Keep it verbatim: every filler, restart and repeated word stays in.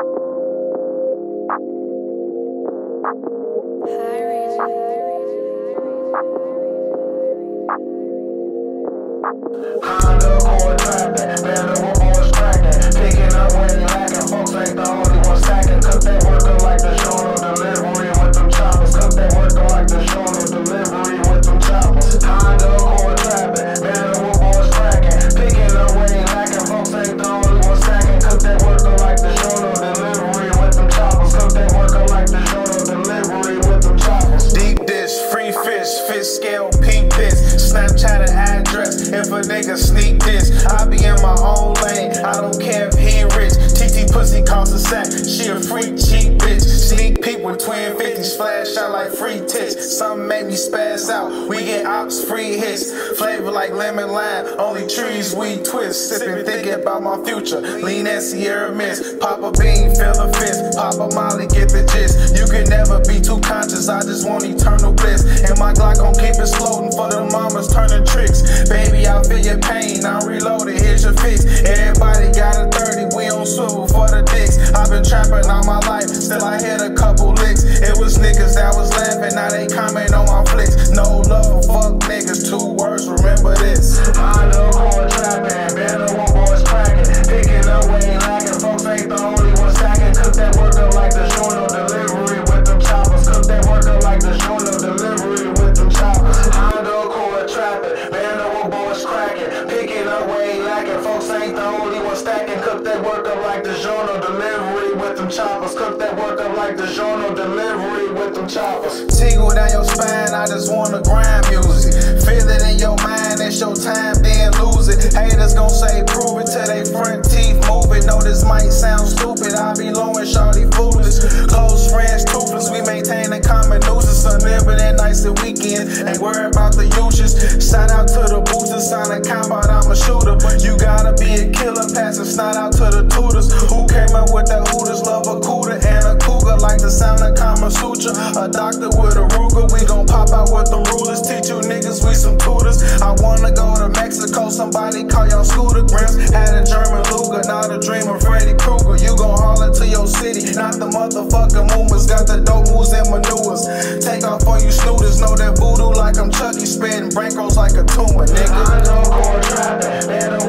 Honda core trapping, better with boys cracking. Picking up when you lacking, folks ain't the only one stacking. Cook that worker like the Shono delivery with them choppers. Cook that worker like the Shono delivery with them choppers. Honda core trapping, better with boys cracking. Picking up when you lacking, folks ain't the only one stacking. Cook that worker like the Shono delivery with them choppers. Cook that worker like the Shono delivery with them choppers. Deep dish, free fish, fish scale, pink piss. Snapchat address, if a nigga sneak this, I be in my own lane, I don't care if he rich. T T pussy costs a sack, she a free cheap bitch. Sneak peek with twin fifties, flash out like free tits. Something make me spaz out, we get ops free hits. Flavor like lemon lime, only trees we twist. Sipping, thinking about my future, lean that Sierra Mist. Pop a bean, fill a fist, pop a molly, get the gist. You can never be too conscious, I just want eternal bliss. And my Glock gon' keep it floating for the mamas turning tricks. Baby, I feel your pain, I'm reloaded, here's your fix. Everybody got a thirty, we on swivel for the dicks. I've been trapping all my life, still I hit a couple licks. It was niggas that was laughing, now they comment on my flicks. No love for fuck niggas, two words, remember this. I know core trapping, better when boys cracking. Picking up when you lacking, folks ain't the only one stacking. Cook that worker like the Shono delivery with them choppers. Cook that worker like the Shono delivery with them choppers. I know core trapping, better when boys cracking. Picking up when you lacking, folks ain't the only one stacking. Cook that worker like the Shono delivery with them choppers. Cook that worker like the Shono delivery with them choppers. Tingle down your spine, I just wanna grind music. Feel it in your mind, it's your time, then lose it. Haters gon' say prove it till they front teeth move it. Know this might sound stupid, I be low and shawty foolish. Close friends toothless, we maintain a common nuisance. Unlimited and nights and weekends, ain't worry about the uses. Shout out to the boosters, sign a combat, I'm a shooter. You gotta be a killer, passing snot out to the tutors. Who came up with that Hooters, love a cooter and a cougar, like the sound of Kama Sutra. A doctor with a Ruger, we gon' pop out with them rulers. Teach you niggas we some tutors. I wanna go to Mexico, somebody call y'all Scooter Grimms. Had a German Luger, not a dream of Freddy Krueger. You gon' haul into your city, not the motherfucking movements. Got the dope moves and maneuvers. Take off on you snooters, know that voodoo like I'm Chucky, spitting brain like a tumor, nigga. I know core trapping, better